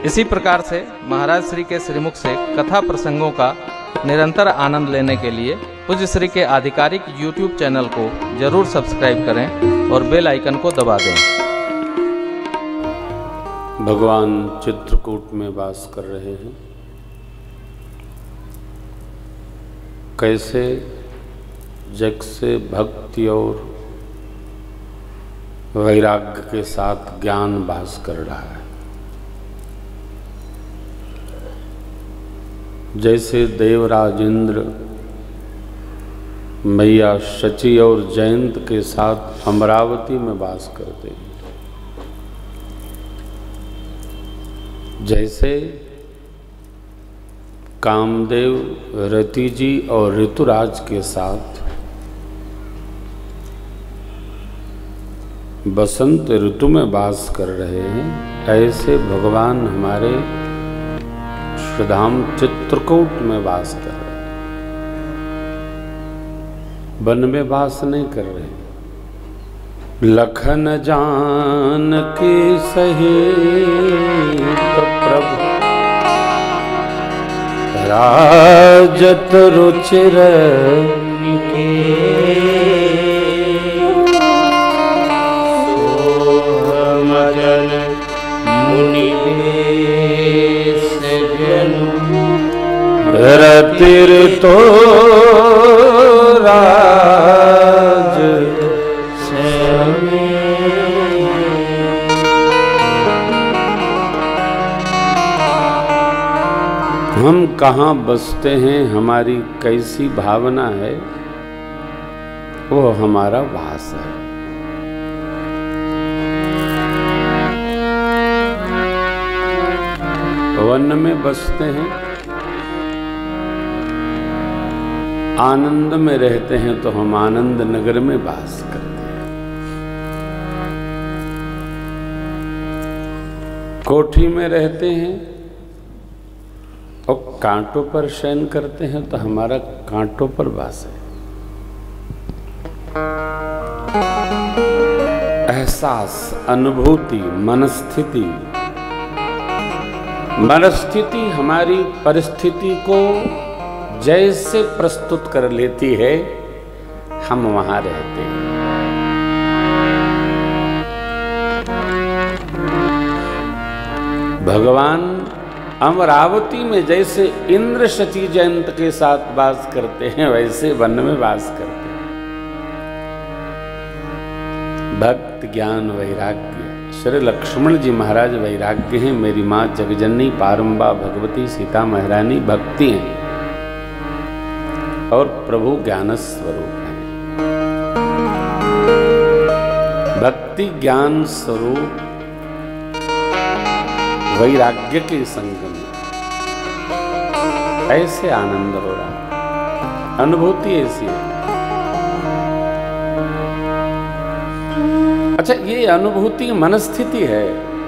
इसी प्रकार से महाराज श्री के श्रीमुख से कथा प्रसंगों का निरंतर आनंद लेने के लिए पूज्य श्री के आधिकारिक YouTube चैनल को जरूर सब्सक्राइब करें और बेल आइकन को दबा दें। भगवान चित्रकूट में वास कर रहे हैं। कैसे जग से भक्ति और वैराग्य के साथ ज्ञान वास कर रहा है। जैसे देवराज इंद्र मैया शची और जयंत के साथ अमरावती में वास करते हैं, जैसे कामदेव रति जी और ऋतुराज के साथ बसंत ऋतु में वास कर रहे हैं, ऐसे भगवान हमारे श्रीधाम चित्रकूट में वास कर रहे हैं। वन में वास नहीं कर रहे। लखन जानकी सहित प्रभु राजत रुचिर रतिर तो राज हम कहाँ बसते हैं, हमारी कैसी भावना है, वो हमारा वास है। वन में बसते हैं, आनंद में रहते हैं, तो हम आनंद नगर में वास करते हैं। कोठी में रहते हैं और कांटों पर शयन करते हैं, तो हमारा कांटों पर वास है। एहसास, अनुभूति, मनस्थिति हमारी परिस्थिति को जैसे प्रस्तुत कर लेती है, हम वहां रहते हैं। भगवान अमरावती में जैसे इंद्र शची जयंत के साथ वास करते हैं, वैसे वन में वास करते हैं। भक्त ज्ञान वैराग्य। श्री लक्ष्मण जी महाराज वैराग्य हैं, मेरी माँ जगजननी पारंबा भगवती सीता महारानी भक्ति हैं और प्रभु ज्ञान स्वरूप है। भक्ति ज्ञान स्वरूप वैराग्य के संग में ऐसे आनंद हो रहा है, अनुभूति ऐसी है। अच्छा, ये अनुभूति मनस्थिति है।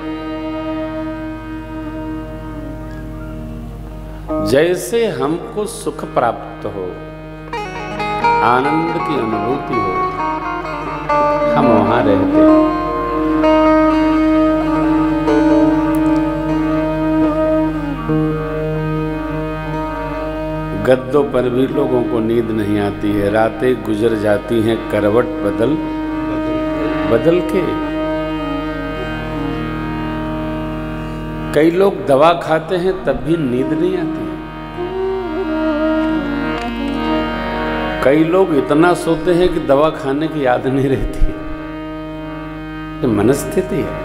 जैसे हमको सुख प्राप्त हो, आनंद की अनुभूति हो, हम वहां रहते हैं। गद्दों पर भी लोगों को नींद नहीं आती है, रातें गुजर जाती हैं करवट बदल बदल के। कई लोग दवा खाते हैं तब भी नींद नहीं आती। कई लोग इतना सोते हैं कि दवा खाने की याद नहीं रहती। ये मनस्थिति है।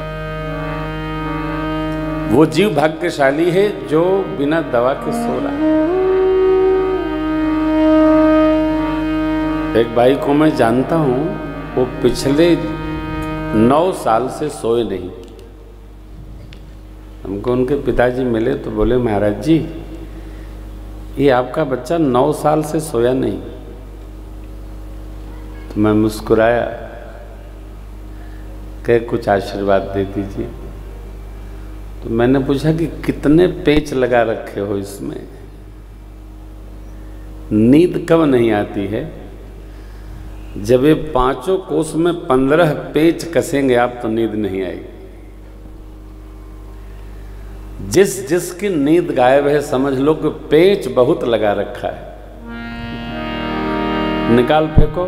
वो जीव भाग्यशाली है जो बिना दवा के सो रहा है। एक भाई को मैं जानता हूं, वो पिछले 9 साल से सोए नहीं। हमको उनके पिताजी मिले तो बोले, महाराज जी ये आपका बच्चा 9 साल से सोया नहीं। तो मैं मुस्कुराया, कहे कुछ आशीर्वाद दे दीजिए। तो मैंने पूछा कि कितने पेच लगा रखे हो इसमें, नींद कब नहीं आती है? जब ये 5 कोस में 15 पेच कसेंगे आप तो नींद नहीं आएगी। जिस जिसकी नींद गायब है समझ लो कि पेच बहुत लगा रखा है, निकाल फेंको।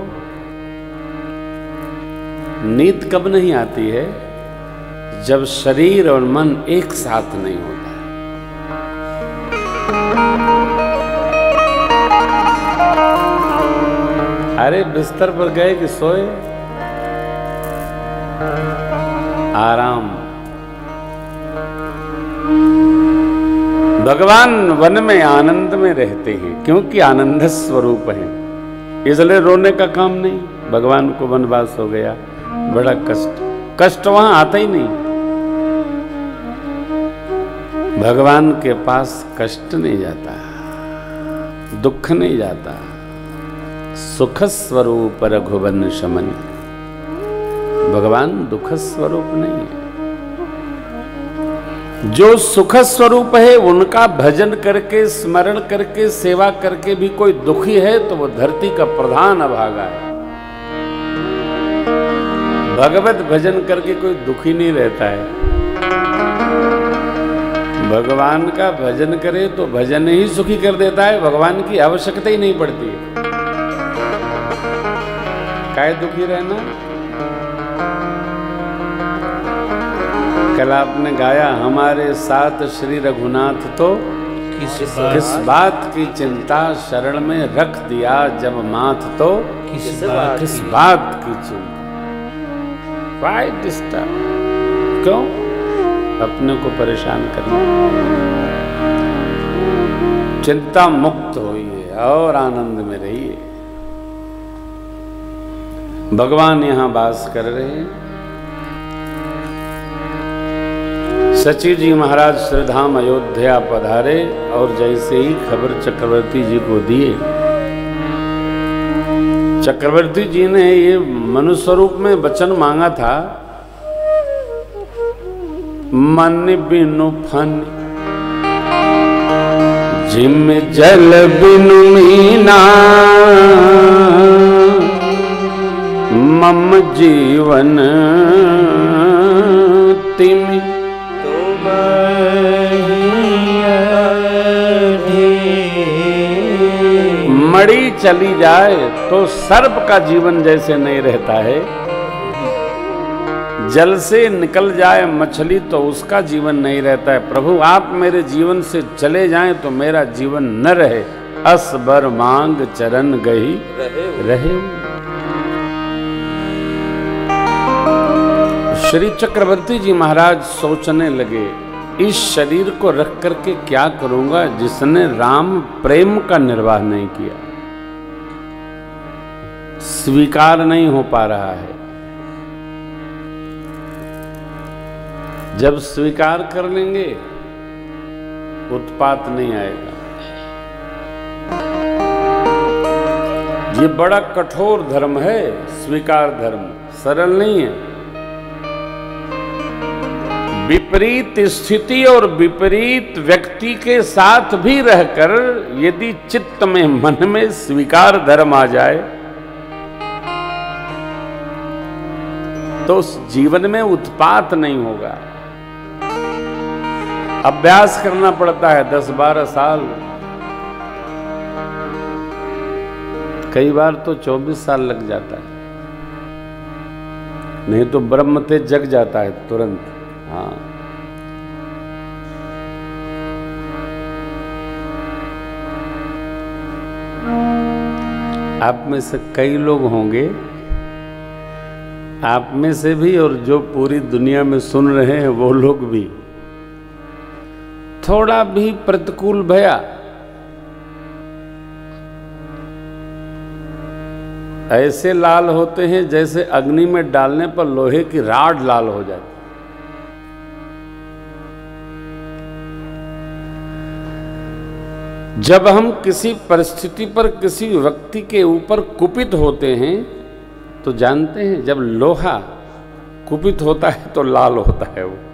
नींद कब नहीं आती है? जब शरीर और मन एक साथ नहीं होता है। अरे बिस्तर पर गए कि सोए? आराम। भगवान वन में आनंद में रहते हैं क्योंकि आनंद स्वरूप है, इसलिए रोने का काम नहीं। भगवान को वनवास हो गया, बड़ा कष्ट वहां आता ही नहीं। भगवान के पास कष्ट नहीं जाता, दुख नहीं जाता। सुख स्वरूप रघुवन शमन, भगवान दुख स्वरूप नहीं है। जो सुख स्वरूप है उनका भजन करके, स्मरण करके, सेवा करके भी कोई दुखी है तो वो धरती का प्रधान अभागा है। भगवत भजन करके कोई दुखी नहीं रहता है। भगवान का भजन करे तो भजन ही सुखी कर देता है, भगवान की आवश्यकता ही नहीं पड़ती है। काहे दुखी रहना? कल आपने गाया, हमारे साथ श्री रघुनाथ तो किस बात की चिंता, शरण में रख दिया जब माथ तो किस बात की चिंता। Why disturb? क्यों अपने को परेशान करना? चिंता मुक्त होइए और आनंद में रहिए। भगवान यहां वास कर रहे हैं। सची जी महाराज श्रीधाम अयोध्या पधारे और जैसे ही खबर चक्रवर्ती जी को दिए, चक्रवर्ती जी ने ये मनुष्य स्वरूप में वचन मांगा था, मन बिनु फन जिम जल बिनु मीना, मम जीवन तिमि मड़ी चली जाए तो सर्प का जीवन जैसे नहीं रहता है, जल से निकल जाए मछली तो उसका जीवन नहीं रहता है। प्रभु आप मेरे जीवन से चले जाएं तो मेरा जीवन न रहे। असबर मांग चरण गई रहे। श्री चक्रवर्ती जी महाराज सोचने लगे, इस शरीर को रख करके क्या करूंगा जिसने राम प्रेम का निर्वाह नहीं किया। स्वीकार नहीं हो पा रहा है। जब स्वीकार कर लेंगे उत्पात नहीं आएगा। ये बड़ा कठोर धर्म है, स्वीकार धर्म सरल नहीं है। विपरीत स्थिति और विपरीत व्यक्ति के साथ भी रहकर यदि चित्त में, मन में स्वीकार धर्म आ जाए तो उस जीवन में उत्पात नहीं होगा। अभ्यास करना पड़ता है 10-12 साल, कई बार तो 24 साल लग जाता है, नहीं तो ब्रह्म तेज जग जाता है तुरंत। हाँ, आप में से कई लोग होंगे, आप में से भी और जो पूरी दुनिया में सुन रहे हैं वो लोग भी, थोड़ा भी प्रतिकूल भया, ऐसे लाल होते हैं जैसे अग्नि में डालने पर लोहे की राड लाल हो जाती। जब हम किसी परिस्थिति पर, किसी व्यक्ति के ऊपर कुपित होते हैं तो जानते हैं, जब लोहा कुपित होता है तो लाल होता है वो।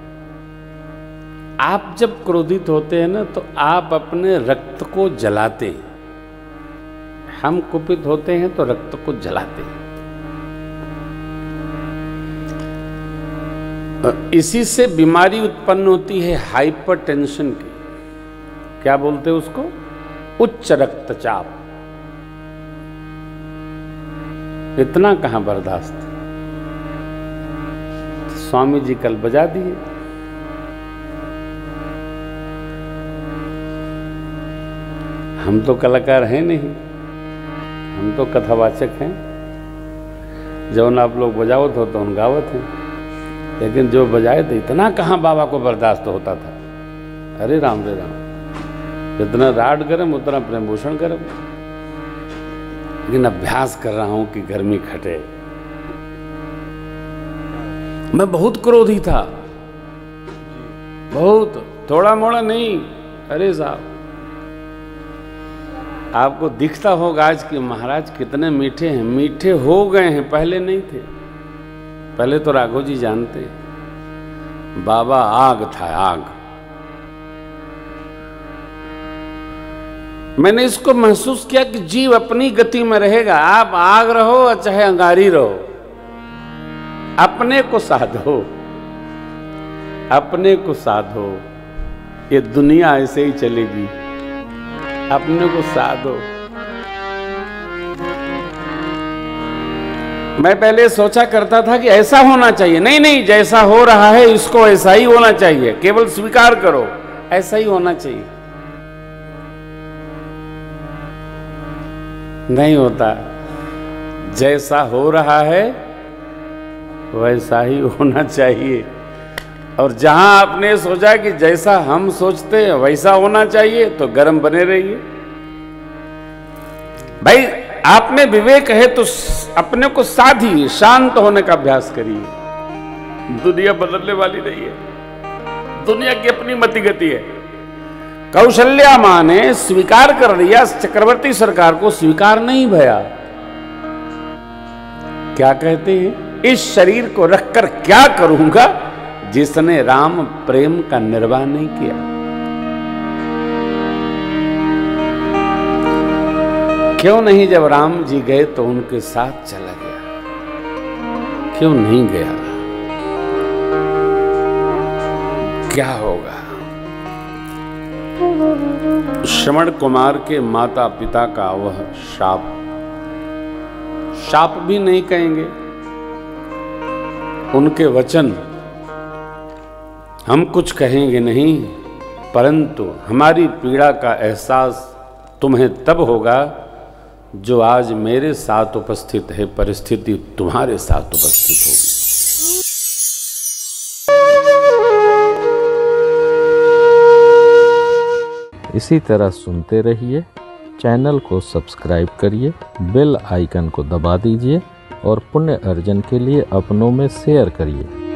आप जब क्रोधित होते हैं ना तो आप अपने रक्त को जलाते हैं। हम कुपित होते हैं तो रक्त को जलाते हैं। इसी से बीमारी उत्पन्न होती है हाइपरटेंशन की। क्या बोलते हैं उसको? उच्च रक्तचाप। इतना कहां बर्दाश्त। स्वामी जी कल बजा दिए। हम तो कलाकार हैं नहीं, हम तो कथावाचक हैं। जब आप लोग बजावत हो तो उन गावत हैं, लेकिन जो बजाए तो इतना कहाँ बाबा को बर्दाश्त होता था। अरे राम रे राम, जितना राड गर्म उतना प्रेम भूषण गर्म। लेकिन अभ्यास कर रहा हूं कि गर्मी खटे। मैं बहुत क्रोधी था, बहुत, थोड़ा मोड़ा नहीं। अरे साहब, आपको दिखता होगा आज कि महाराज कितने मीठे हैं। मीठे हो गए हैं, पहले नहीं थे। पहले तो राघव जी जानते, बाबा आग था, आग। मैंने इसको महसूस किया कि जीव अपनी गति में रहेगा। आप आग रहो चाहे अंगारी रहो, अपने को साधो, अपने को साधो। ये दुनिया ऐसे ही चलेगी, अपने को साधो। मैं पहले सोचा करता था कि ऐसा होना चाहिए। नहीं नहीं, जैसा हो रहा है इसको ऐसा ही होना चाहिए, केवल स्वीकार करो, ऐसा ही होना चाहिए। नहीं होता। जैसा हो रहा है वैसा ही होना चाहिए। और जहां आपने सोचा कि जैसा हम सोचते हैं वैसा होना चाहिए, तो गर्म बने रहिए। भाई, आप में विवेक है तो अपने को साधिए, शांत होने का अभ्यास करिए। दुनिया बदलने वाली नहीं है, दुनिया की अपनी मति गति है। कौशल्या मां ने स्वीकार कर लिया, चक्रवर्ती सरकार को स्वीकार नहीं भया। क्या कहते हैं? इस शरीर को रखकर क्या करूंगा जिसने राम प्रेम का निर्वाह नहीं किया। क्यों नहीं? जब राम जी गए तो उनके साथ चला गया, क्यों नहीं गया? क्या होगा? श्रवण कुमार के माता पिता का वह शाप, शाप भी नहीं कहेंगे, उनके वचन हम कुछ कहेंगे नहीं, परंतु हमारी पीड़ा का एहसास तुम्हें तब होगा जो आज मेरे साथ उपस्थित है, परिस्थिति तुम्हारे साथ उपस्थित होगी। इसी तरह सुनते रहिए, चैनल को सब्सक्राइब करिए, बेल आइकन को दबा दीजिए और पुण्य अर्जन के लिए अपनों में शेयर करिए।